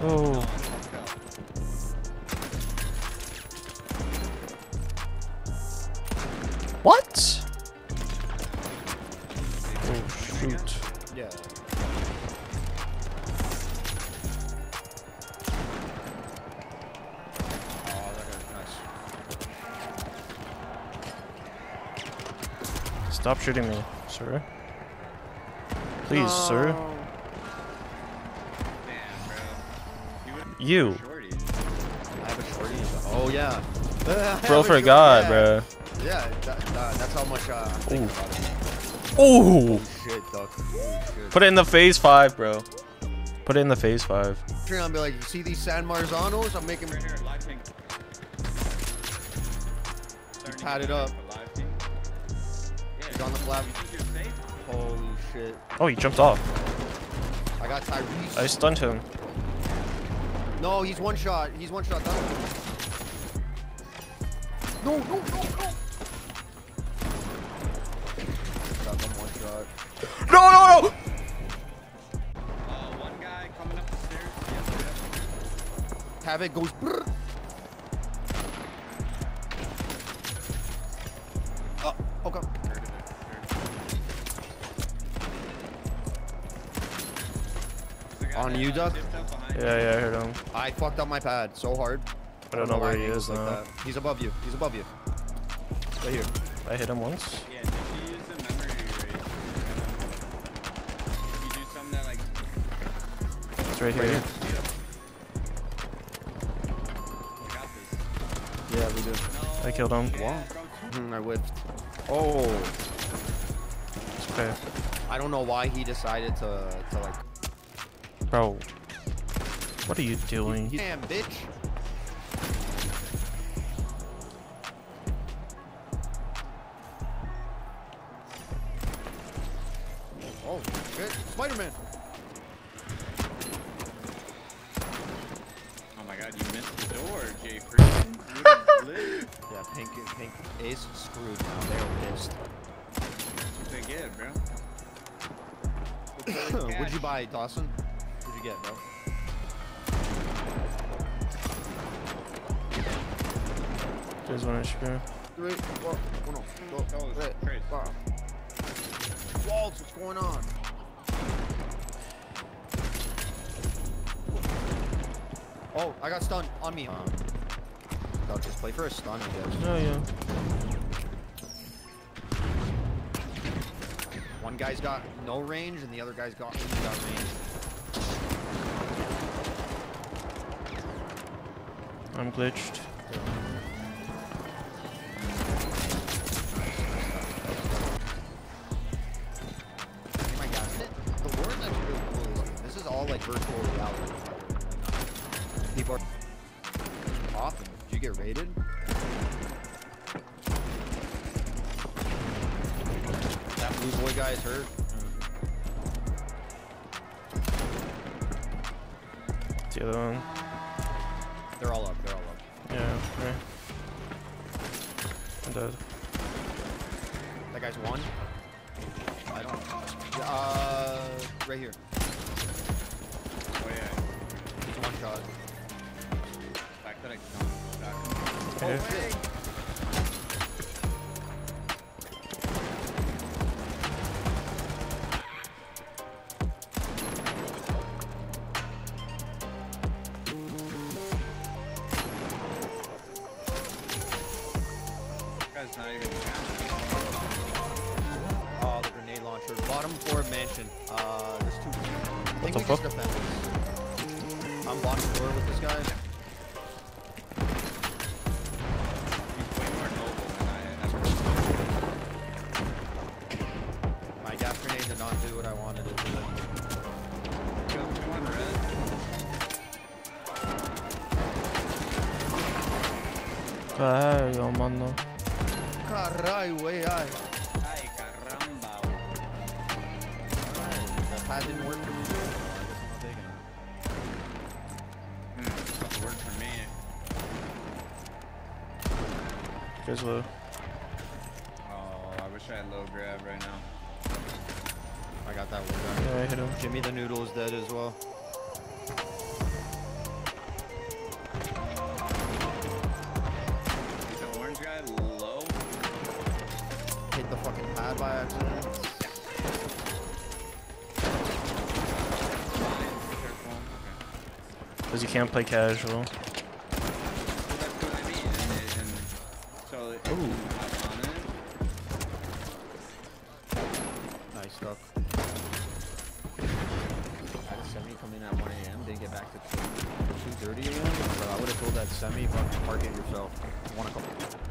Oh. What? Oh shoot. Yeah. Oh, that guy's nice. Stop shooting me, sir. Please, sir. Damn, bro. You. I have a shorty. Oh yeah. Bro, for God, yeah. bro. Yeah, that's how much I think about it. Ooh. Holy shit, duck. Holy shit. Put it in the phase 5, bro. Put it in the phase 5. I'm gonna be like, you see these San Marzanos? I'm making. right here, live ping. Pad it up. Yeah, He's on the flap. you think you're safe? Holy shit. Oh, he jumped off. I got Tyrese. I stunned him. No, he's one shot. He's one shot. Done. No, no, no, no. Got them one shot. No, no, no! One guy coming up the stairs. Havoc goes. Brrr. Oh, okay. On you, Duck? Yeah, yeah, I heard him. I fucked up my pad so hard. I don't know where he why is like now. that. He's above you. He's above you. Right here. I hit him once. Yeah, did you use the memory erase? You do something that like. It's right here. I got this. Yeah, we do. No. I killed him. Yeah, I whiffed. Oh. It's okay. I don't know why he decided to like. Bro. What are you doing? Damn, bitch. Oh, shit. Spider-Man. Oh my god, you missed the door, Jay Freeman. Yeah, Pink is screwed now. They're pissed. That's what they get, bro. What'd you buy, Dawson? What'd you get, bro? There's one HP. 3, 4, 1, go. Trace. Waltz, what's going on? Oh, I got stunned on me. I'll just play for a stun, I guess. Oh, yeah. One guy's got no range, and the other guy's got range. I'm glitched. Oh my god, the word that's really cool is this is all like virtual reality. People are popping. Did you get raided? That blue boy guy is hurt. The other one. They're all up. They're all up. Yeah, okay. I'm dead. That guy's one. I don't. Right here. Oh yeah. He's one shot. Back that I Okay. Oh, shit. Guy's not even Oh, the grenade launcher. Bottom floor mansion. There's two. I think the we fuck? just defend this. I'm bottom floor with this guy. He's way more noble than I ever. My gas grenade did not do what I wanted it to do. Yo, come on, Red. Caralho, mano. Caralho, wey, ay. Ay, caramba. That pad didn't work for me. I guess I'm not taking it. That worked for me. Guys low. Oh, I wish I had low grab right now. I got that one guy. Yeah, I hit him. Jimmy the Noodle is dead as well. by accident. Careful. Because you can't play casual. Well, that's what I mean. And so if you hop on it. Nice stuff. I had a semi come in at 1 a.m. Didn't get back to 2:30 a.m. But I would have told that semi, fucking park it yourself. 1 o'clock.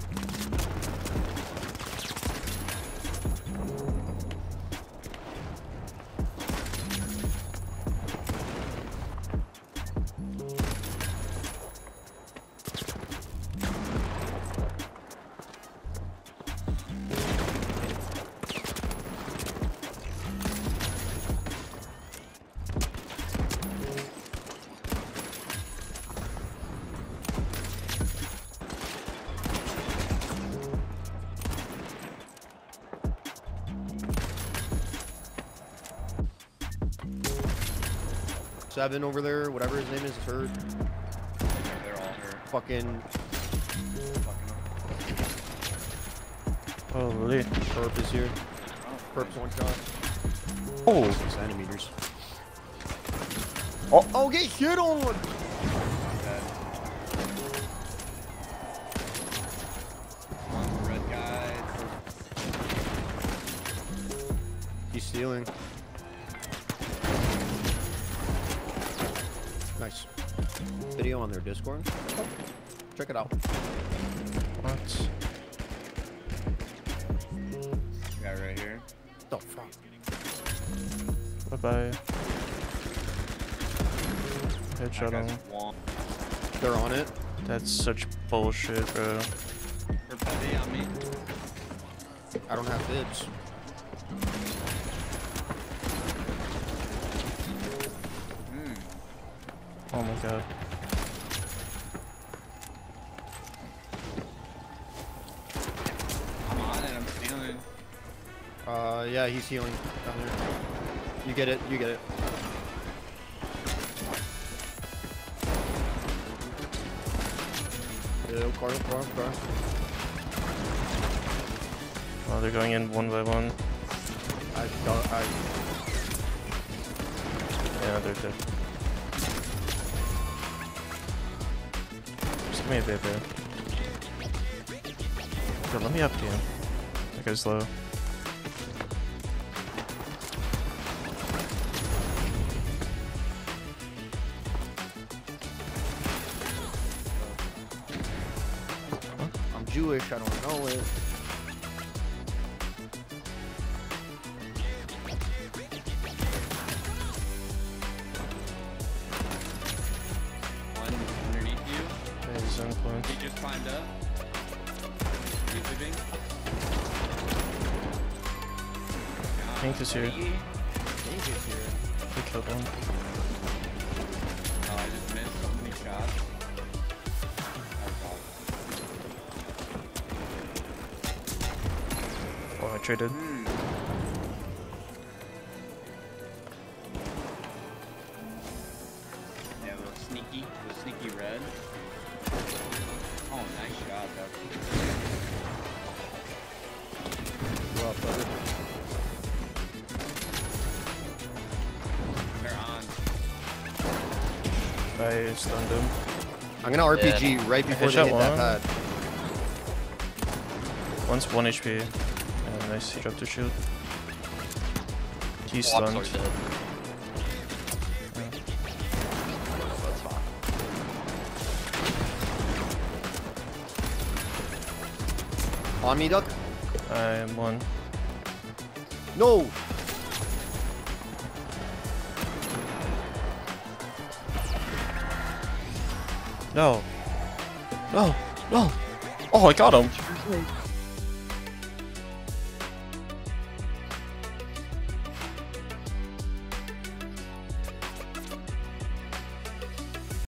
Seven over there, whatever his name is hurt. They're all hurt. Fucking Holy. Perp is here. Perp's one shot. Oh. 6 centimeters. Oh. Oh, get shit on! Dead. One red guy. He's stealing. Nice. Video on their Discord. Check it out. What? Guy right here. The fuck? Bye-bye. Headshot That on. guy's wall. They're on it. That's such bullshit, bro. They're petty on me. I don't have fibs. Oh my god. I'm on it. I'm stealing. Yeah, he's healing down there. You get it. You get it. Yo, car. Oh, they're going in one by one. Yeah, they're dead. Just give me a bit, bro. Yo, let me up to you. That guy's low. I'm Jewish. I don't know it. One underneath you. Yeah, he's influenced. He just climbed up. He's leaving. Pink is here. Pink is here. We killed one. Oh, I just missed so many shots. That was awesome. Oh, I traded. Yeah, a little sneaky red. Oh, nice shot, though. What up, brother? They're on. I stunned him. I'm gonna RPG right before they Headshot hit that one. pad. One's 1 HP. Yeah, nice, he dropped a shield. He's Oh, I'm stunned. sorry, dead. Yeah. That's fine. On me, duck. I am one. No. No. No. No. Oh, I got him.